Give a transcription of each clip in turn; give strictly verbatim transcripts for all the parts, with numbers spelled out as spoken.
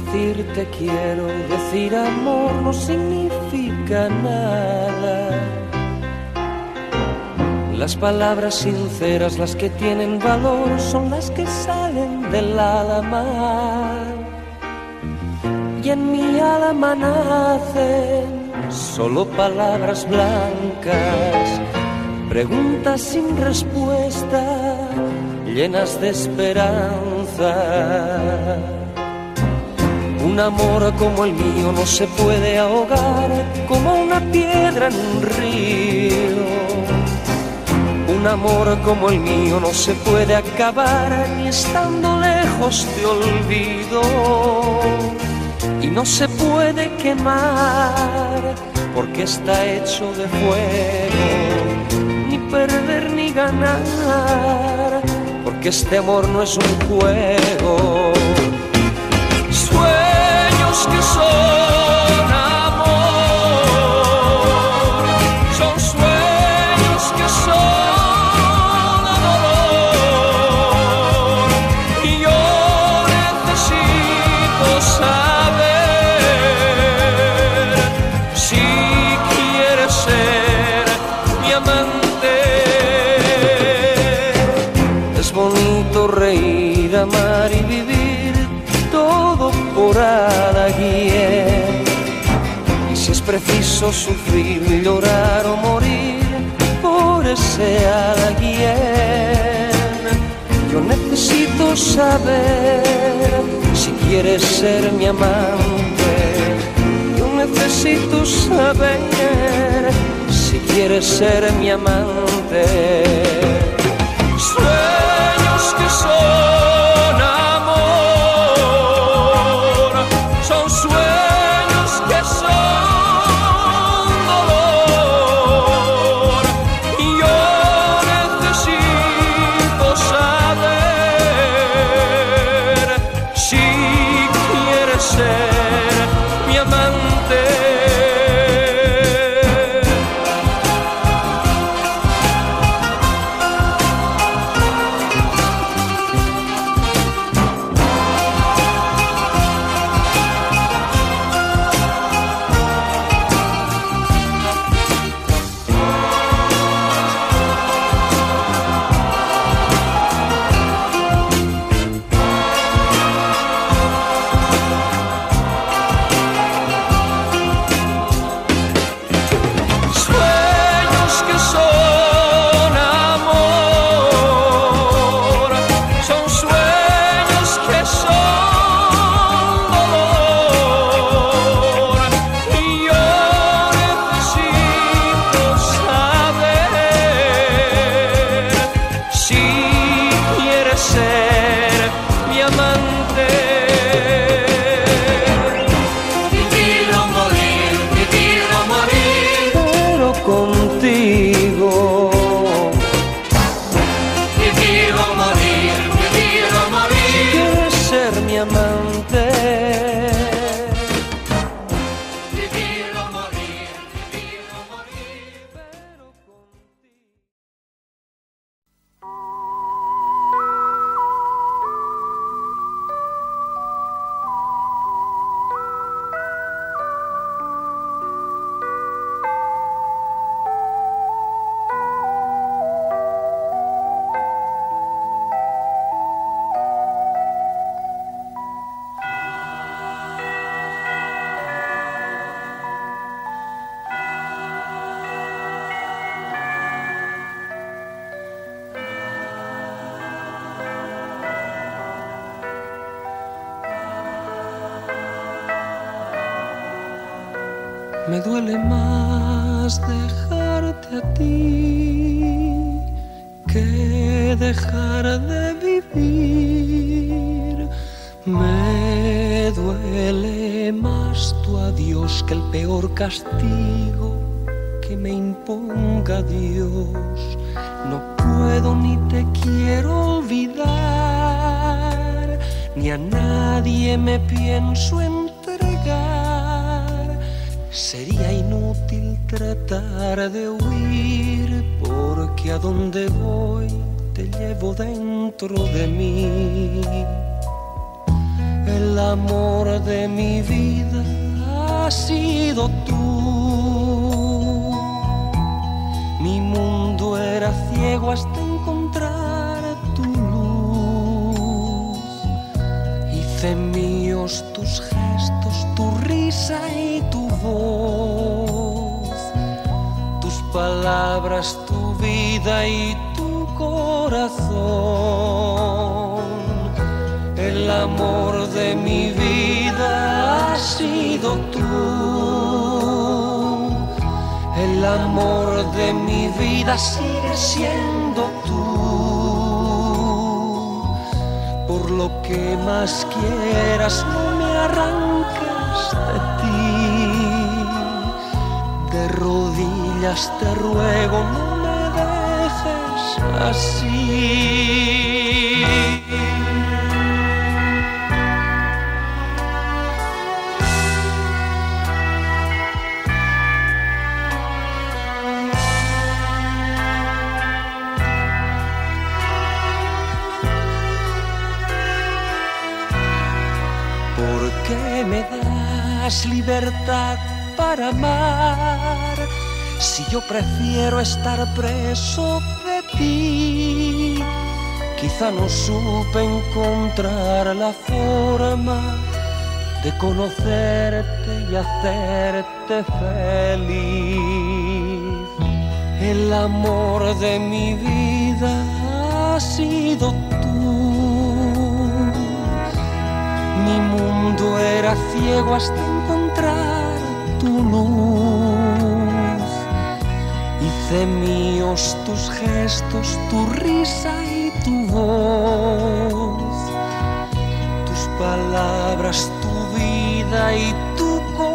decir te quiero, decir amor no significa nada. Las palabras sinceras, las que tienen valor, son las que salen del alma. Y en mi alma nacen solo palabras blancas, preguntas sin respuesta, llenas de esperanza. Un amor como el mío no se puede ahogar como una piedra en un río. Un amor como el mío no se puede acabar ni estando lejos te olvido. Y no se puede quemar porque está hecho de fuego, ni perder ni ganar porque este amor no es un juego. Sueños que son amor, son sueños que son dolor, y yo necesito saber si quieres ser mi amante. Es bonito reír, amar y vivir, todo por alguien. Y si es preciso sufrir, llorar o morir por ese alguien, yo necesito saber si quieres ser mi amante. Yo necesito saber si quieres ser mi amante. Sueños que son amor, son sueños que son dolor, y yo necesito saber si quieres ser mi amante. Me duele más dejarte a ti que dejar de vivir. Me duele más tu adiós que el peor castigo que me imponga Dios. No puedo ni te quiero olvidar, ni a nadie me pienso entregar. Sería inútil tratar de huir, porque a donde voy te llevo dentro de mí. El amor de mi vida has sido tú. Mi mundo era ciego hasta encontrar tu luz. Hice míos tus gestos, tu risa y tu voz, tus palabras, tu vida y tu corazón. El amor de mi vida has sido tú. El amor de mi vida sigue siendo tú. Por lo que más quieras, no me arranques de ti. De rodillas te ruego, no me dejes así. ¿Por qué me das libertad para amar si yo prefiero estar preso de ti? Quizá no supe encontrar la forma de conocerte y hacerte feliz. El amor de mi vida ha sido tú. Mi mundo era ciego hasta encontrar tu luz. Hice míos tus gestos, tu risa y tu voz, tus palabras, tu vida y tu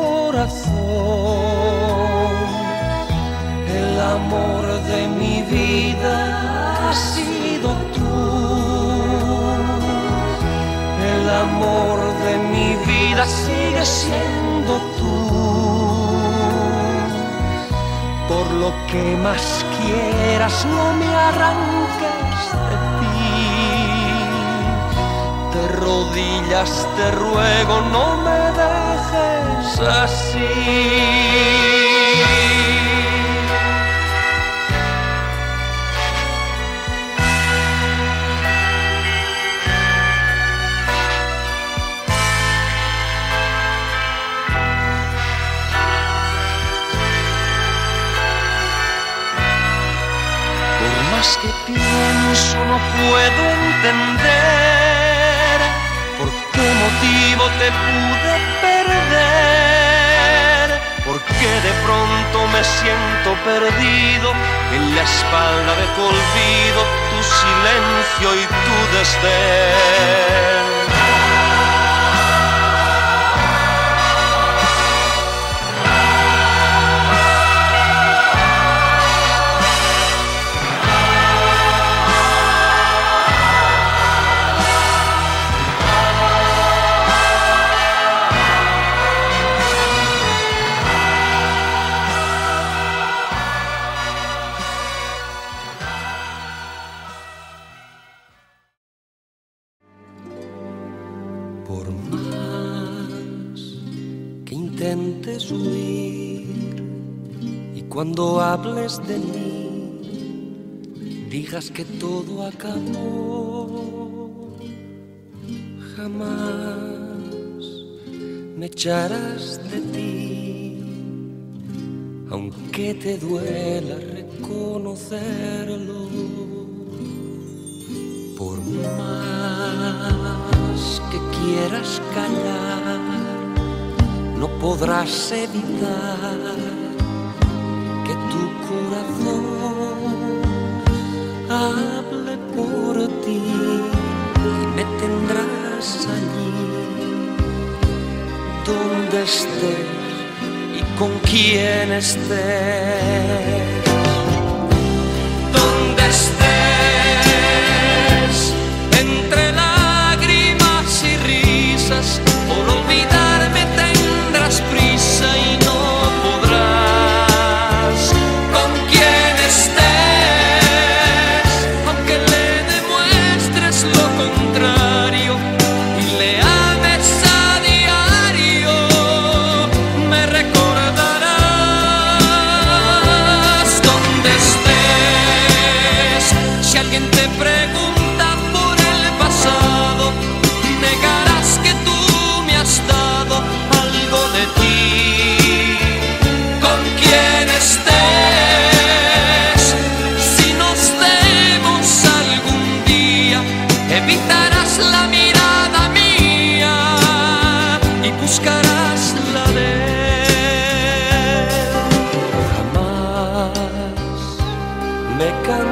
corazón. El amor de mi vida ha sido tú. El amor de mi vida sigue siendo tú. Por lo que más quieras, no me arranques de ti. De rodillas te ruego, no me dejes así. Que pienso no puedo entender por qué motivo te pude perder, porque de pronto me siento perdido en la espalda de tu olvido, tu silencio y tu desdén. Por más que intentes huir y cuando hables de mí digas que todo acabó, jamás me echarás de ti, aunque te duela reconocerlo. Por más que quieras callar, no podrás evitar que tu corazón hable por ti y me tendrás allí donde estés y con quien estés. Donde estés, entre lágrimas y risas, por olvidarme tendrás prisa y no podrás. Con quien estés, aunque le demuestres lo contrario y le ames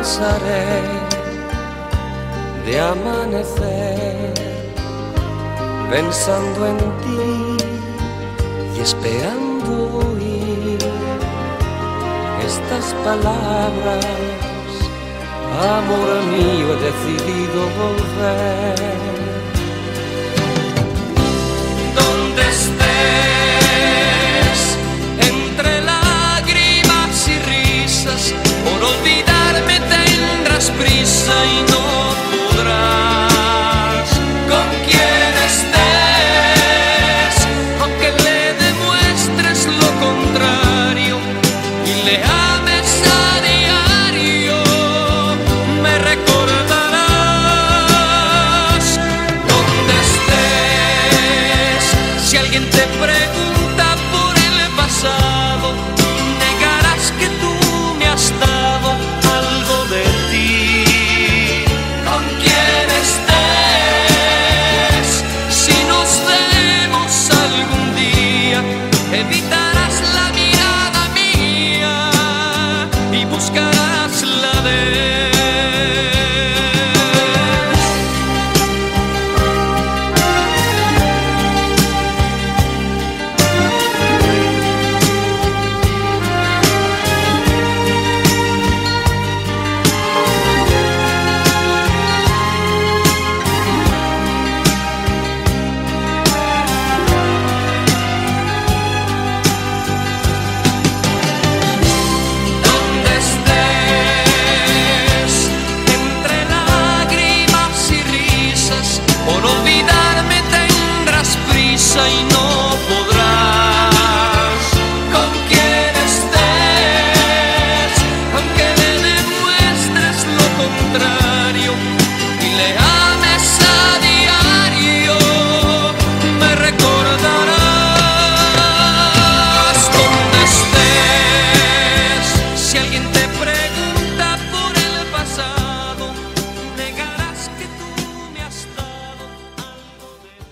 cansaré de amanecer pensando en ti y esperando oír estas palabras. Amor mío, he decidido volver. Donde estés, entre lágrimas y risas, por olvidarme tendrás prisa y no podrás. Con quien estés, aunque le demuestres lo contrario y le ames a diario, me recordarás. Donde estés, si alguien te pregunta por el pasado, negarás que tú me has dado algo de ti. Con quien estés, si nos vemos algún día, evitarás la mirada mía y buscarás la de él. Y no podrás. Con quien estés, aunque le demuestres lo contrario y le ames a diario, me recordarás. Donde estés, si alguien te pregunta por el pasado, negarás que tú me has dado algo de ti.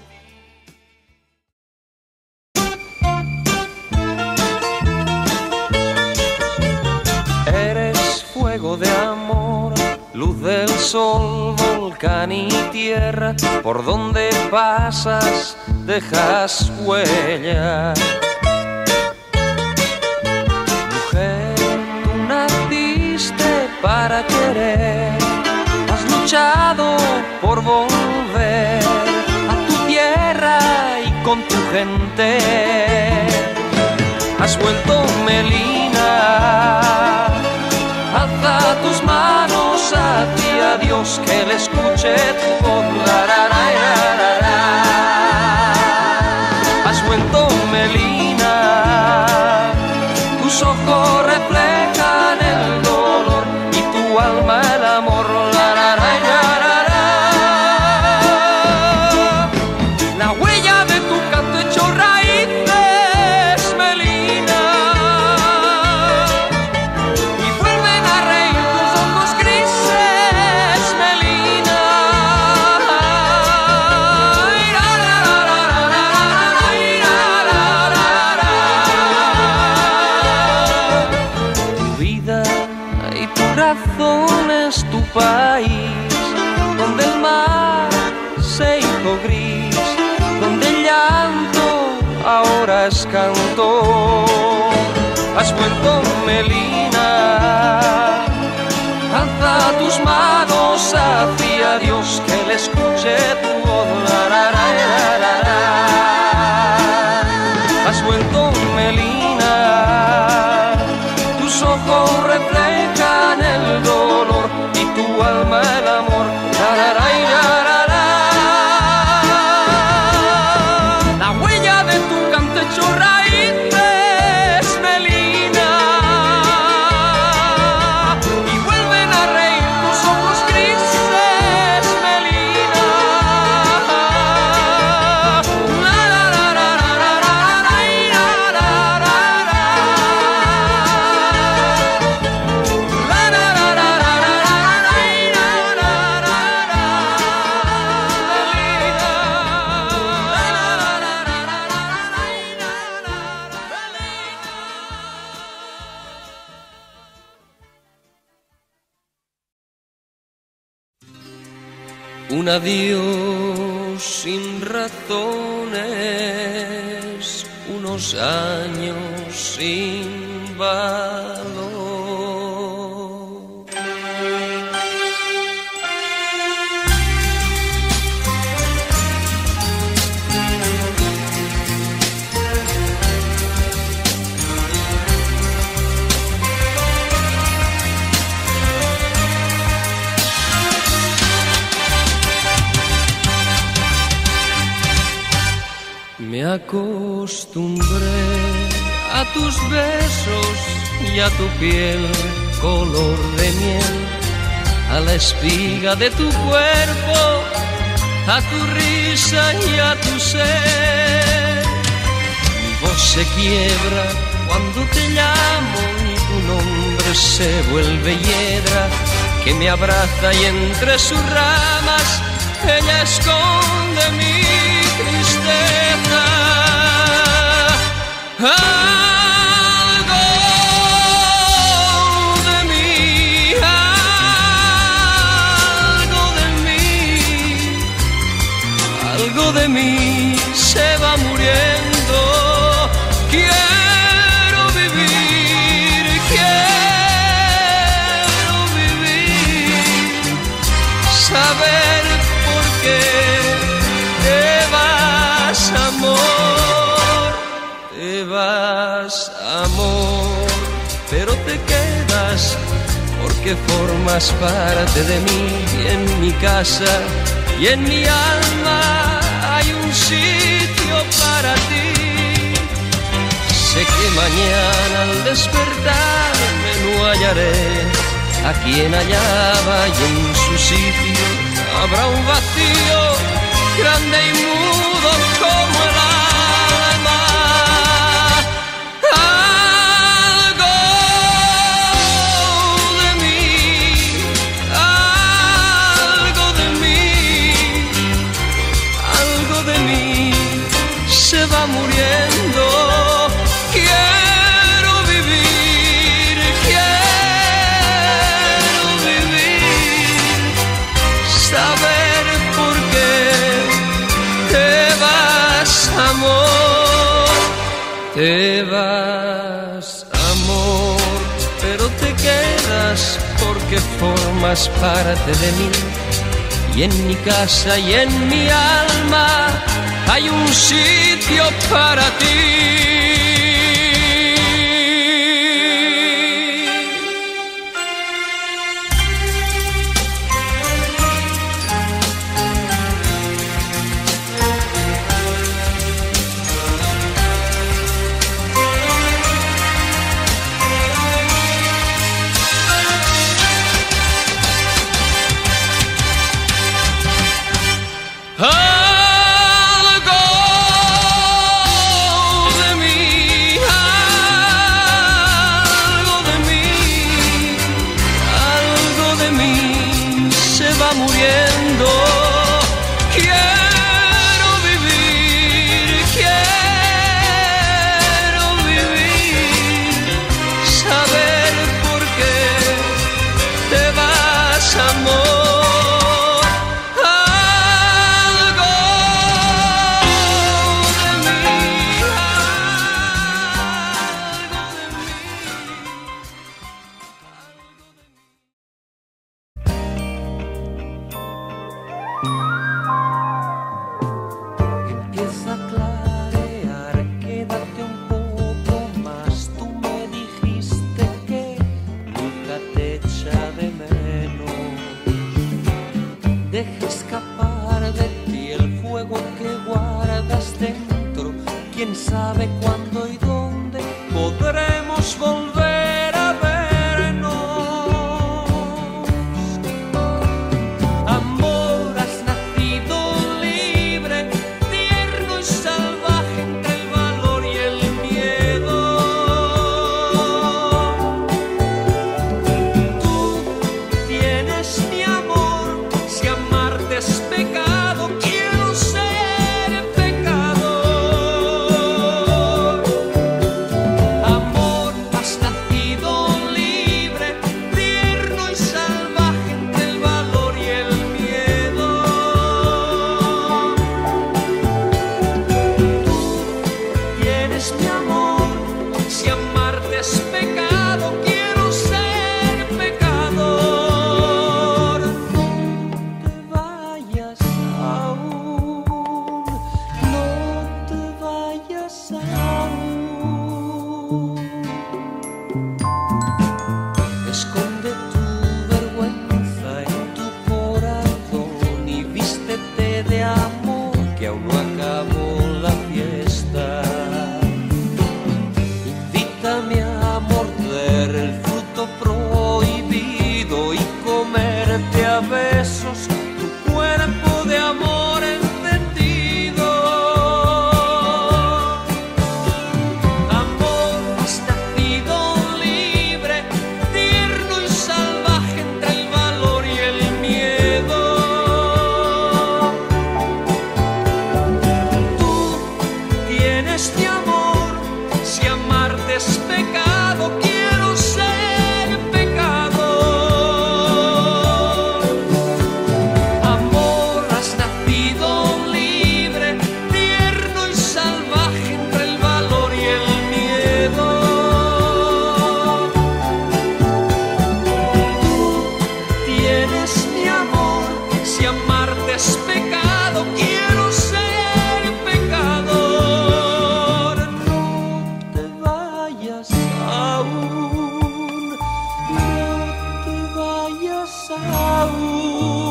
De amor, luz del sol, volcán y tierra, por donde pasas dejas huella. Mujer, tú naciste para querer, has luchado por volver a tu tierra y con tu gente. Has vuelto Melina, alza tus manos hacia Dios, que Él escuche tu voz. La, la, la, la, la, la. Has vuelto Melina, tus ojos reflejan el dolor y tu alma el amor. La, la, la, la, la, la. La huella de tu canto echó raíces, Melina. Es tu país, donde el mar se hizo gris, donde el llanto ahora es canto. Has vuelto Melina, alza tus manos hacia Dios, que Él escuche tu voz. La, la, la, la, la, la. Has vuelto Melina, tus ojos reflejan el dolor y tu alma el amor. La, la, la, la, la, la. La huella de tu canto echó raíces, Melina, y vuelven a reír tus ojos grises, Melina. La, la, la, la, la, la, la, la, la, la, la, la. un adiós sin razones, unos años sin valor. Me acostumbré a tus besos y a tu piel color de miel, a la espiga de tu cuerpo, a tu risa y a tu ser. Mi voz se quiebra cuando te llamo y tu nombre se vuelve hiedra que me abraza y entre sus ramas ella esconde mi tristeza. Algo de mí, algo de mí, algo de mí se va muriendo. Quiero vivir, quiero vivir, saber por qué te vas, amor, te vas, amor, pero te quedas porque formas parte de mí y en mi casa y en mi alma hay un sitio para ti. Sé que mañana al despertarme no hallaré a quien hallaba y en su sitio habrá un vacío grande y mudo como el alma. Algo de mí, algo de mí, algo de mí se va muriendo. Quiero vivir, quiero vivir, saber por qué te vas, amor, te vas, amor, pero te quedas porque formas parte de mí y en mi casa y en mi alma hay un sitio para ti. Algo de mí, algo de mí, algo de mí se va muriendo. Quiero vivir, quiero vivir, saber por qué te vas, amor. Empieza a clarear, quédate un poco más. Tú me dijiste que nunca te echa de menos. Deja escapar de ti el fuego que guardas dentro. Quién sabe cuándo y dónde podremos volver a vernos. Amor, has nacido libre, tierno y salvaje entre el valor y el miedo. Tú tienes mi amor, si amarte es pecado, quiero ser pecador. Esconde tu vergüenza en tu corazón y vístete de amor, que aún no acabó la fiesta. Invítame a morder el fruto prohibido y comerte a besos tu cuerpo de amor encendido. Amor, has nacido libre, tierno y salvaje entre el valor y el miedo. Tú tienes mi amor, si amarte es pecado, quiero ser pecador. Amor, has nacido libre, tierno y salvaje entre el valor y el miedo. Tú tienes mi amor, si amarte es pecado, quiero ser pecador. No te vayas aún, no te vayas aún.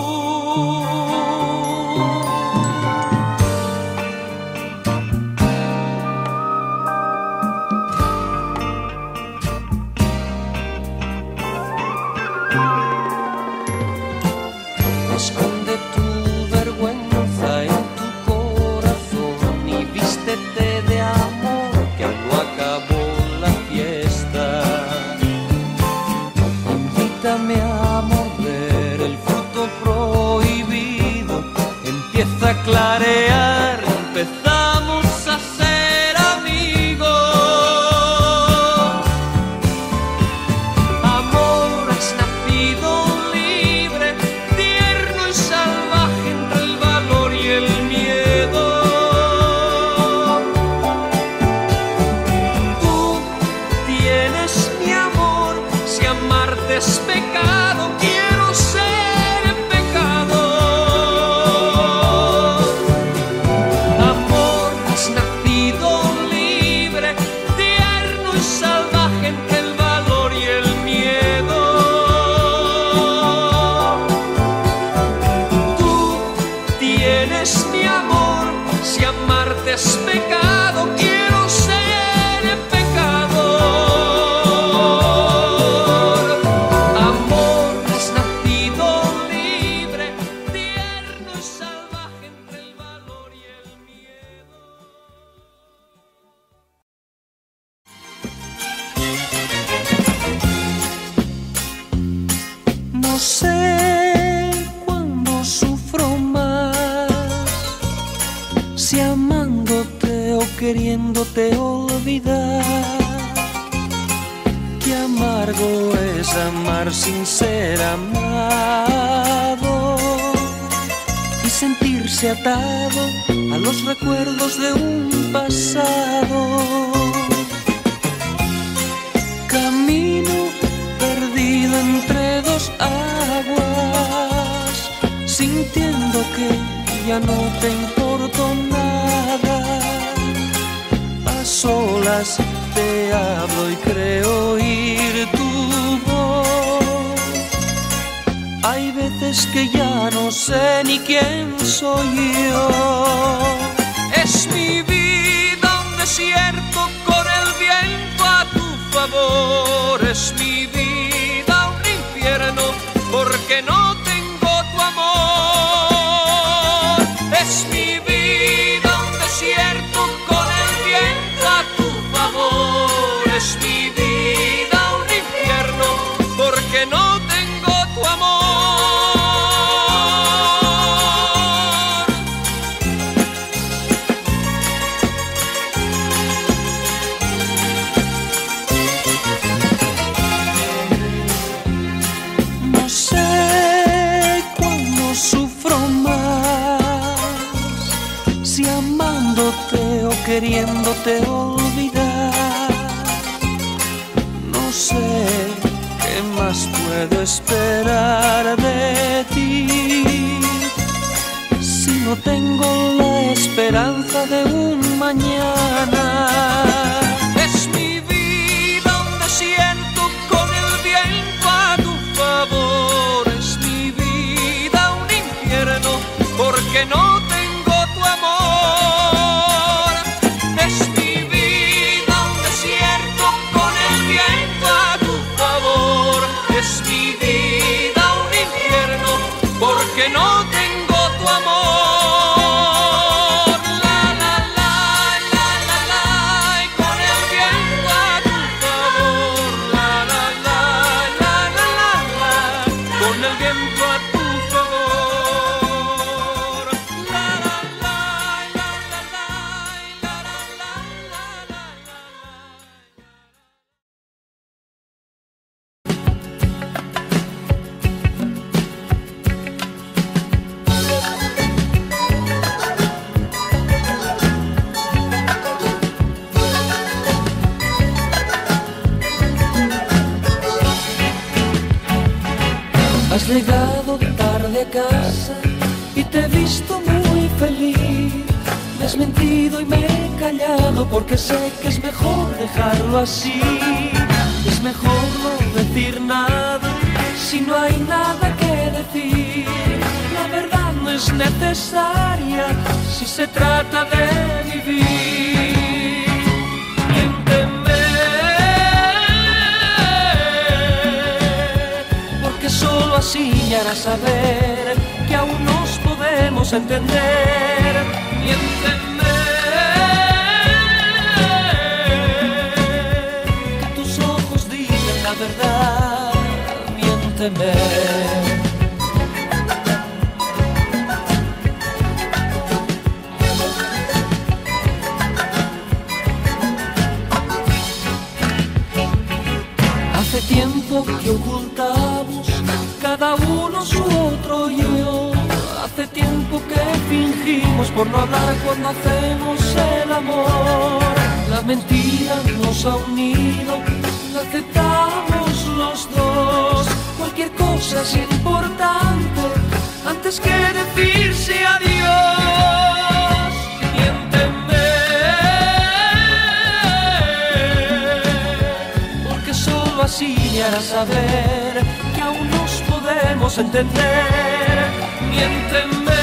Esconde tu vergüenza en tu corazón y vístete de amor, que aún no acabó la fiesta. Invítame a morder el fruto prohibido, empieza a clarear, empezamos a ser amigos. Amor, has nacido libre, tierno y salvaje entre el valor y el miedo. Tú tienes mi amor, si amarte es pecado, quiero ser pecador. Amor, has nacido libre, tierno y salvaje entre el valor y el miedo. Tú tienes mi amor, si amarte es pecado, quiero ser pecador. Amor, has nacido libre, tierno y salvaje entre el valor y el miedo. No sé cuándo sufro más, si amándote o queriéndote olvidar. Qué amargo es amar sin ser amado y sentirse atado a los recuerdos de un pasado. Camino perdido entre dos aguas, sintiendo que ya no te importo nada. A solas te hablo y creo oír tu voz. Hay veces que ya no sé ni quién soy yo. Es mi vida un desierto con el viento a tu favor. Es mi vida un infierno porque no tengo tu amor. Es mi vida un desierto con el viento a tu favor. Es mi vida un infierno porque no tengo tu amor. No sé cuándo sufro más, si amándote o queriéndote olvidar. No sé qué más puedo esperar de ti, si no tengo la esperanza de un mañana. Es mi vida un desierto con el viento a Has llegado tarde a casa y te he visto muy feliz. Me has mentido y me he callado porque sé que es mejor dejarlo así. Es mejor no decir nada si no hay nada que decir. La verdad no es necesaria si se trata de vivir. Miénteme, porque solo así me harás saber que aún nos podemos entender. Miénteme, que tus ojos digan la verdad. Miénteme. Hace tiempo que ocultamos cada uno su otro yo. Hace tiempo que fingimos por no hablar cuando hacemos el amor. La mentira nos ha unido, la aceptamos los dos. Cualquier cosa es importante antes que decirse adiós. Miénteme, porque solo así me harás saber que aún nos podemos entender. Miénteme,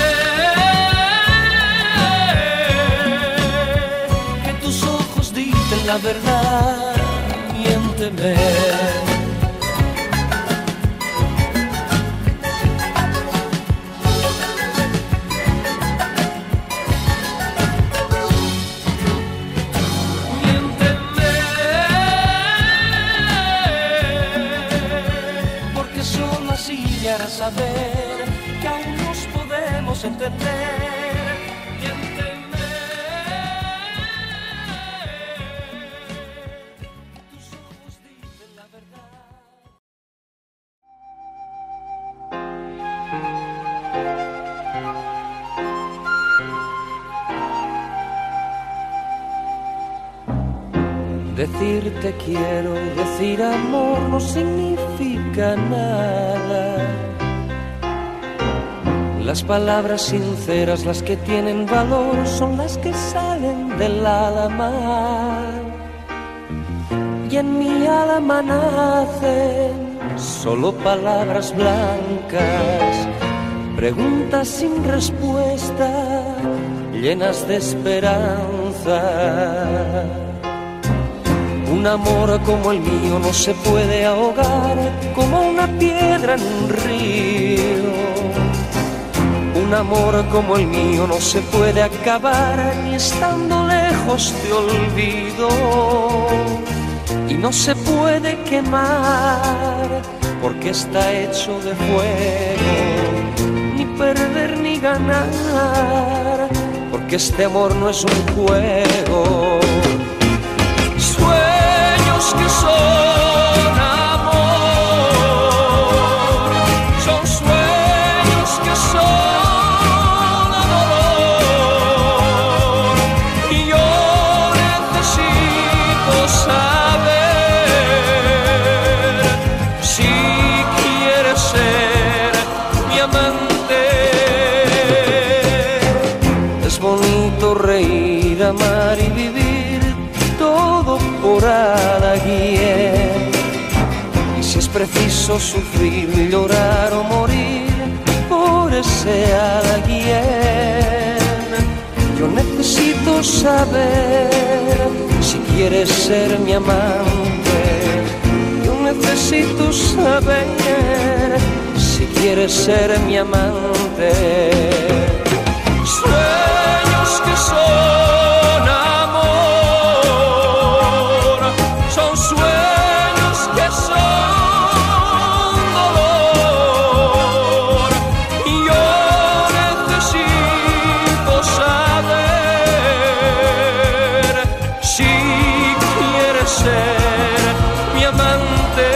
que tus ojos dicen la verdad. Miénteme. Miénteme, porque solo así me harás saber que aún nos podemos entender. Miénteme, tus ojos dicen la verdad. Decir te quiero, decir amor no significa nada. Las palabras sinceras, las que tienen valor, son las que salen del alma. Y en mi alma nacen solo palabras blancas, preguntas sin respuesta, llenas de esperanza. Un amor como el mío no se puede ahogar como una piedra en un río. Un amor como el mío no se puede acabar ni estando lejos te olvido. Y no se puede quemar porque está hecho de fuego. Ni perder ni ganar porque este amor no es un juego. Sueños que son amor, son sueños que son dolor. Y yo necesito saber si quieres ser mi amante. Es bonito reír, amar y vivir por alguien. Y si es preciso sufrir, llorar o morir por ese alguien, yo necesito saber si quieres ser mi amante. Yo necesito saber si quieres ser mi amante. Sueños que son amor, son sueños que son dolor. Y yo necesito saber si quieres ser mi amante.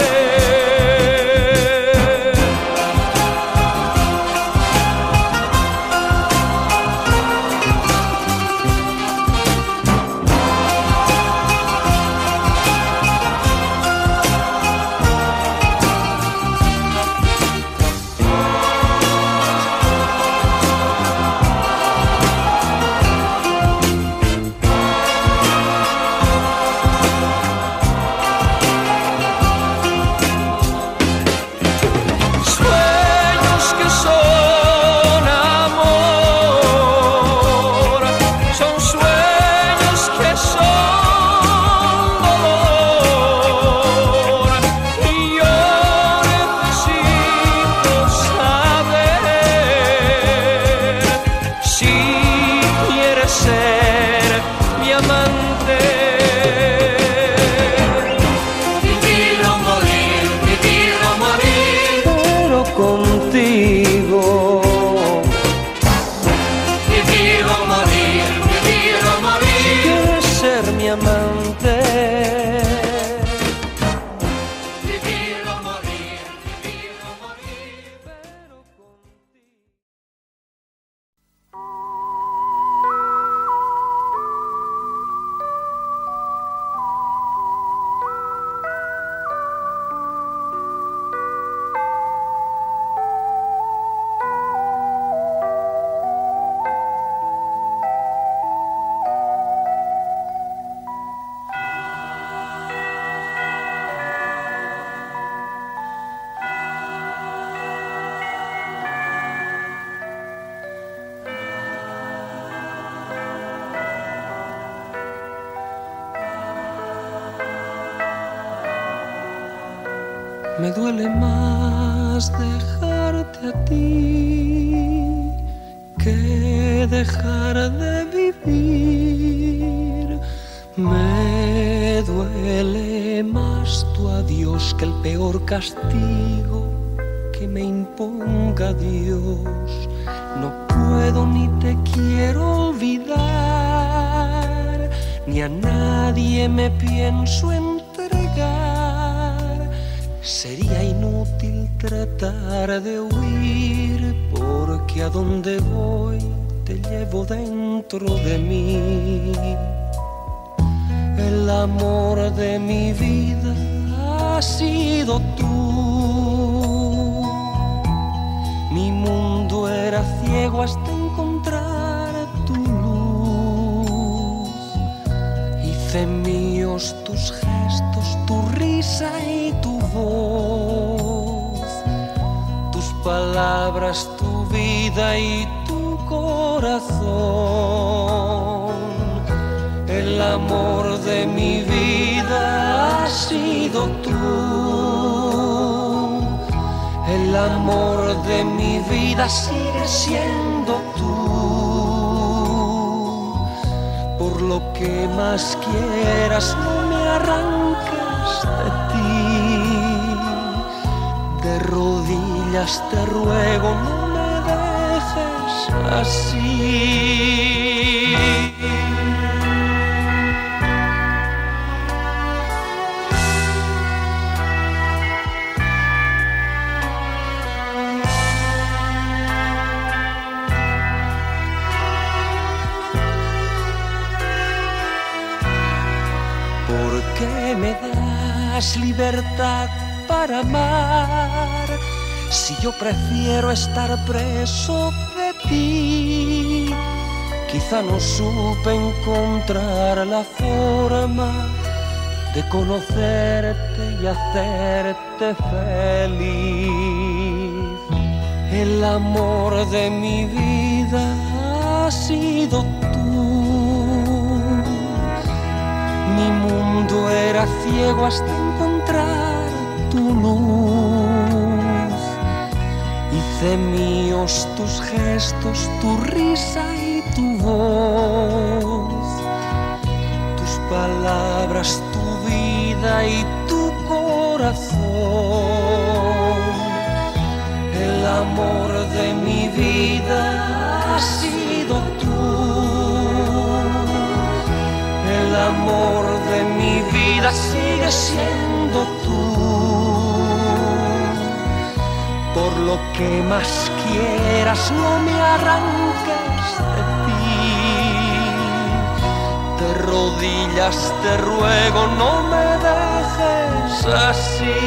Me duele más dejarte a ti que dejar de vivir. Me duele más tu adiós que el peor castigo que me imponga Dios. No puedo ni te quiero olvidar, ni a nadie me pienso entregar. Sería inútil tratar de huir, porque a donde voy te llevo dentro de mí. El amor de mi vida has sido tú. Mi mundo era ciego hasta encontrar tu luz. Hice míos tus gestos, tu risa y tu voz, tus palabras, tu vida y tu corazón. El amor de mi vida has sido tú. El amor de mi vida sigue siendo tú. Por lo que más quieras, no me arranques de ti. De rodillas te ruego, no me dejes así. ¿Qué me das libertad para amar si yo prefiero estar preso de ti? Quizá no supe encontrar la forma de conocerte y hacerte feliz. El amor de mi vida ha sido tú. Mi mundo era ciego hasta encontrar tu luz. Hice míos tus gestos, tu risa y tu voz, tus palabras, tu vida y tu corazón. El amor de mi vida ha sido tú. El amor de mi vida sigue siendo tú. Por lo que más quieras, no me arranques de ti. De rodillas te ruego, no me dejes así.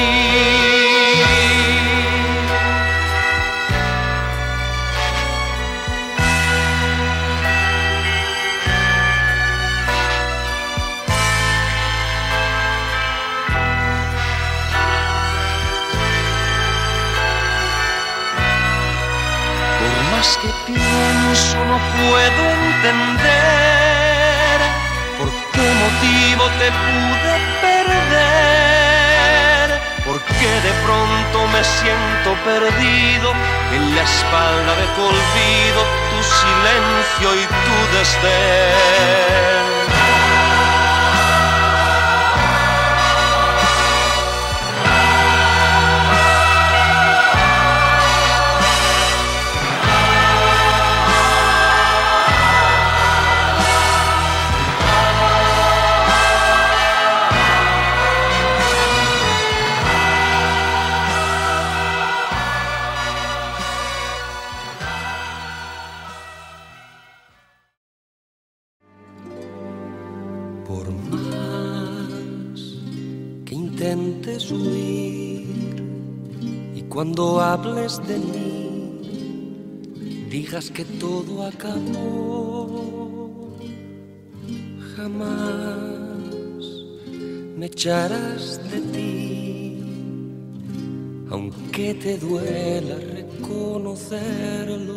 Que pienso no puedo entender por qué motivo te pude perder, porque de pronto me siento perdido en la espalda de tu olvido, tu silencio y tu desdén. Por más que intentes huir y cuando hables de mí digas que todo acabó, jamás me echarás de ti, aunque te duela reconocerlo.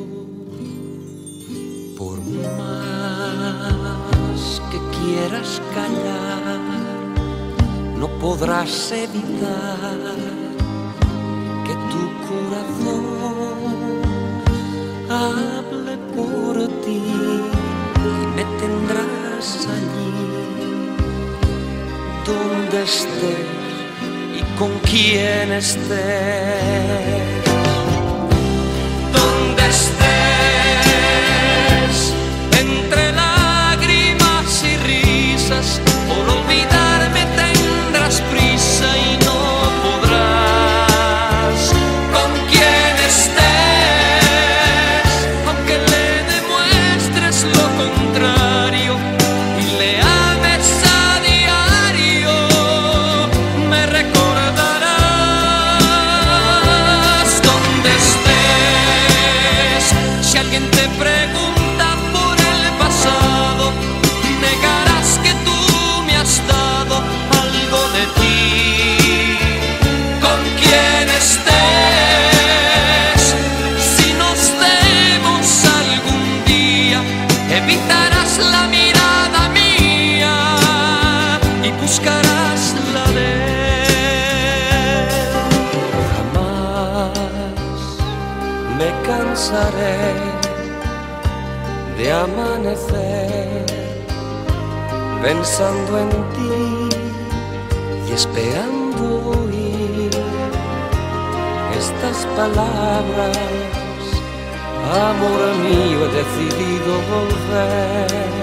Por más que quieras callar, no podrás evitar que tu corazón hable por ti y me tendrás allí donde estés y con quien estés. Donde estés, entre lágrimas y risas, por olvidarme tendrás prisa y no podrás. Con quien estés, aunque le demuestres lo contrario y le ames a diario, me recordarás. Donde estés, si alguien te pregunta por el pasado, negarás que tú me has dado algo de ti. Con quien estés, si nos vemos algún día, evitarás la mirada mía y buscarás la de él. Jamás me cansaré de amanecer pensando en ti y esperando oír estas palabras. Amor mío, he decidido volver.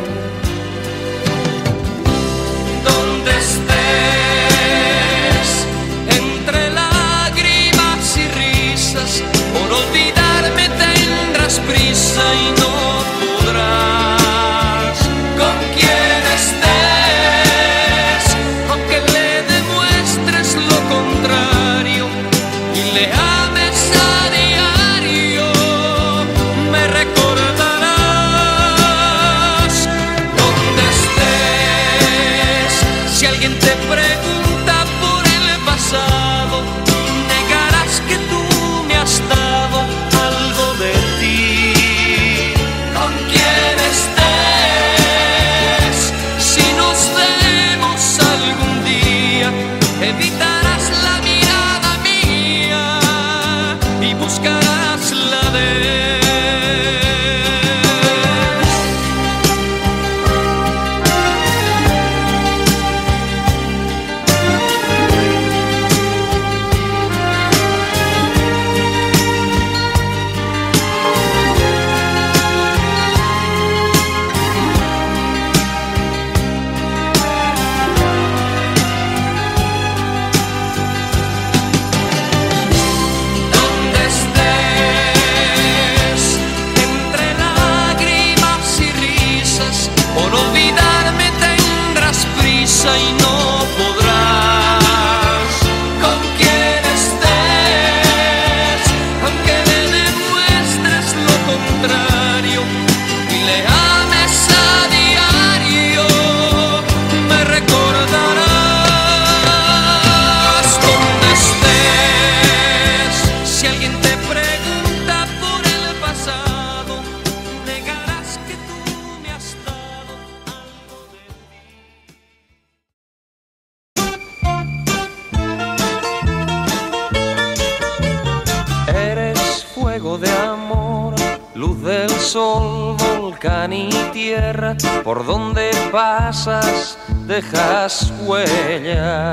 Donde estés, entre lágrimas y risas, por olvidarme tendrás prisa y no podrás. Con quien estés, aunque le demuestres lo contrario y le ames a diario, me recordarás. Donde estés, si alguien te pregunta por el pasado, negarás que tú me has dado algo de ti. Con quien estés, si nos vemos algún día, evitarás la mirada mía y buscarás la de él. Donde estés, entre lágrimas y risas, por olvidarme tendrás prisa y no podrás. Con quien estés, aunque le demuestres lo contrario y le ames a diario, me recordarás. Donde estés, si alguien te pregunta por el pasado, negarás que tú me has dado algo de ti. Eres fuego de amor, luz del sol, volcán y tierra, por donde pasas dejas huella.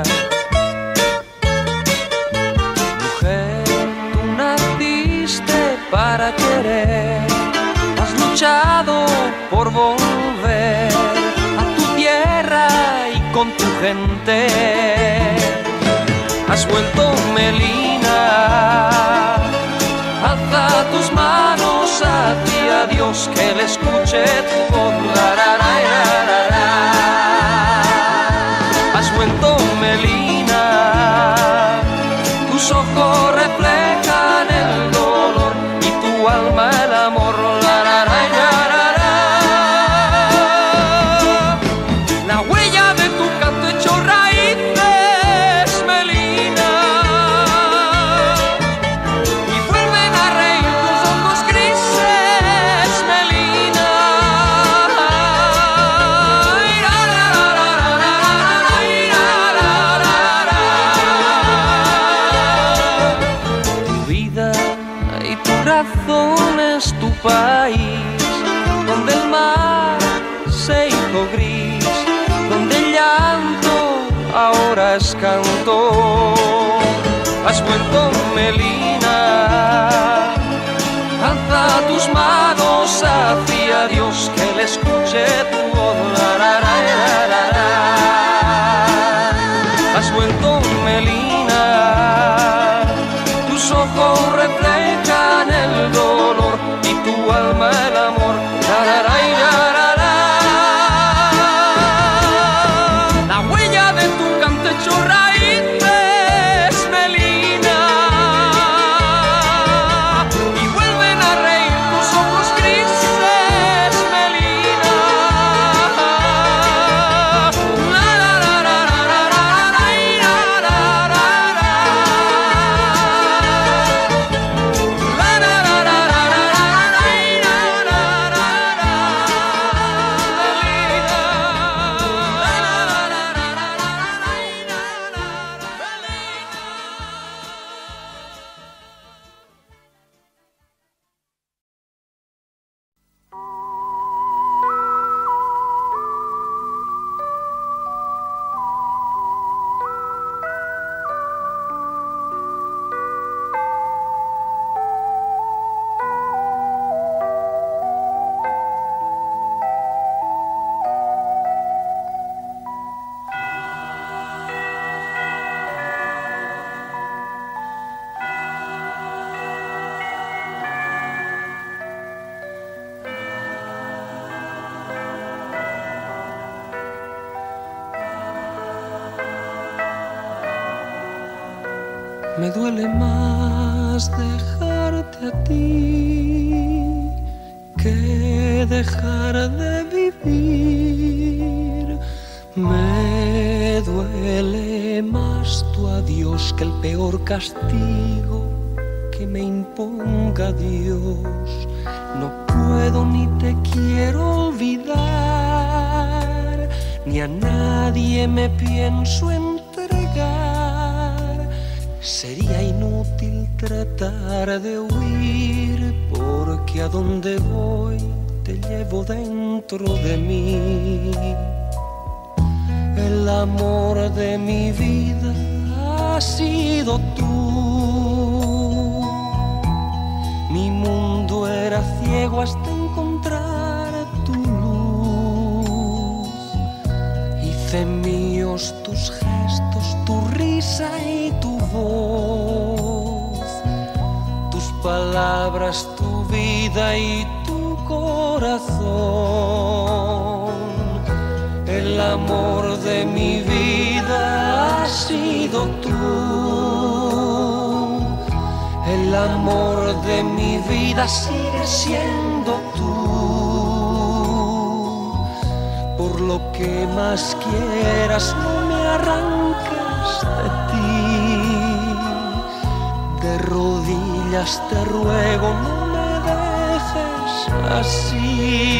Mujer, tú naciste para querer, has luchado por volver a tu tierra y con tu gente. Has vuelto Melina, alza tus manos hacia Dios, que le escuche tu voz. La, la, la, la, la, la. Has vuelto Melina, tus ojos reflejan el dolor y tu alma el amor. La, la, la, la, la, la. La huella de tu canto echó raíces, Melina, y vuelven a reír tus ojos grises, Melina. corazón es tu país, donde el mar se hizo gris, donde el llanto ahora es canto. Has vuelto, Melina, alza tus manos hacia Dios, que le escuche tu voz. La, la, la, la, la, la. Has vuelto, Melina, tus ojos reflejan el dolor y tu alma el amor. La, la, la, la, la, la. La huella de tu canto hecho raíces, Melina, y vuelven a reír tus ojos grises, Melina. La, la, la, la, la, la, la, la, la, la, la. La, la, la, la, la, la, la, la, la, la, la. Melina. La, la, la, la, la, la, la, la, Me duele más dejarte a ti que dejar de vivir. Me duele más tu adiós que el peor castigo que me imponga Dios. No puedo ni te quiero olvidar, ni a nadie me pienso entregar. Sería inútil tratar de huir, porque a donde voy te llevo dentro de mí. El amor de mi vida has sido tú. Mi mundo era ciego hasta encontrar tu luz. Hice míos tus gestos, tu risa y tu voz, tus palabras, tu vida y tu corazón. El amor de mi vida has sido tú. El amor de mi vida sigue siendo tú. Por lo que más quieras, no me arranques de ti. De rodillas te ruego, no me dejes así.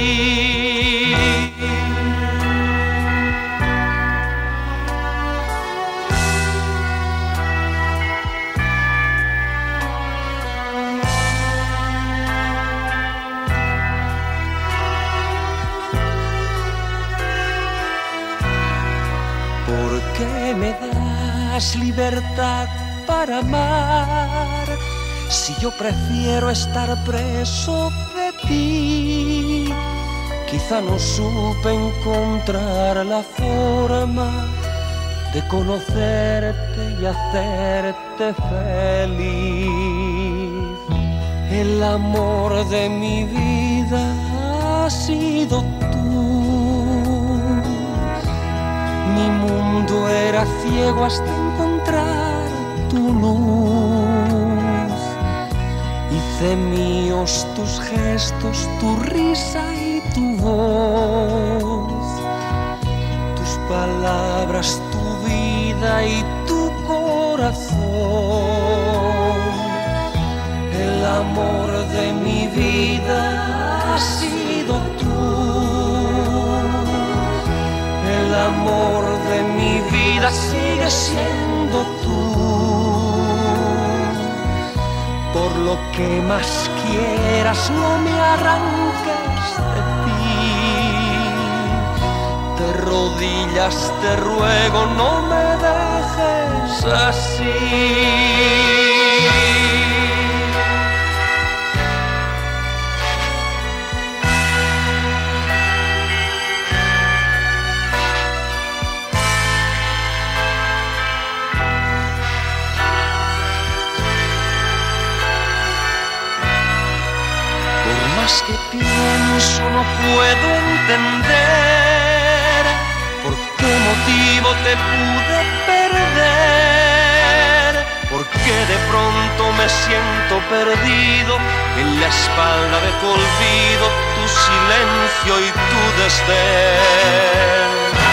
¿Por qué me das libertad para amar, si yo prefiero estar preso de ti? Quizá no supe encontrar la forma de conocerte y hacerte feliz. El amor de mi vida ha sido tú. Mi mundo era ciego hasta encontrar tu luz. Hice míos tus gestos, tu risa y tu voz, tus palabras, tu vida y tu corazón. El amor de mi vida ha sido tú. El amor de mi vida sigue siendo tú. Por lo que más quieras, no me arranques de ti. De rodillas te ruego, no me dejes así. Que pienso no puedo entender por qué motivo te pude perder, porque de pronto me siento perdido, en la espalda de tu olvido, tu silencio y tu desdén.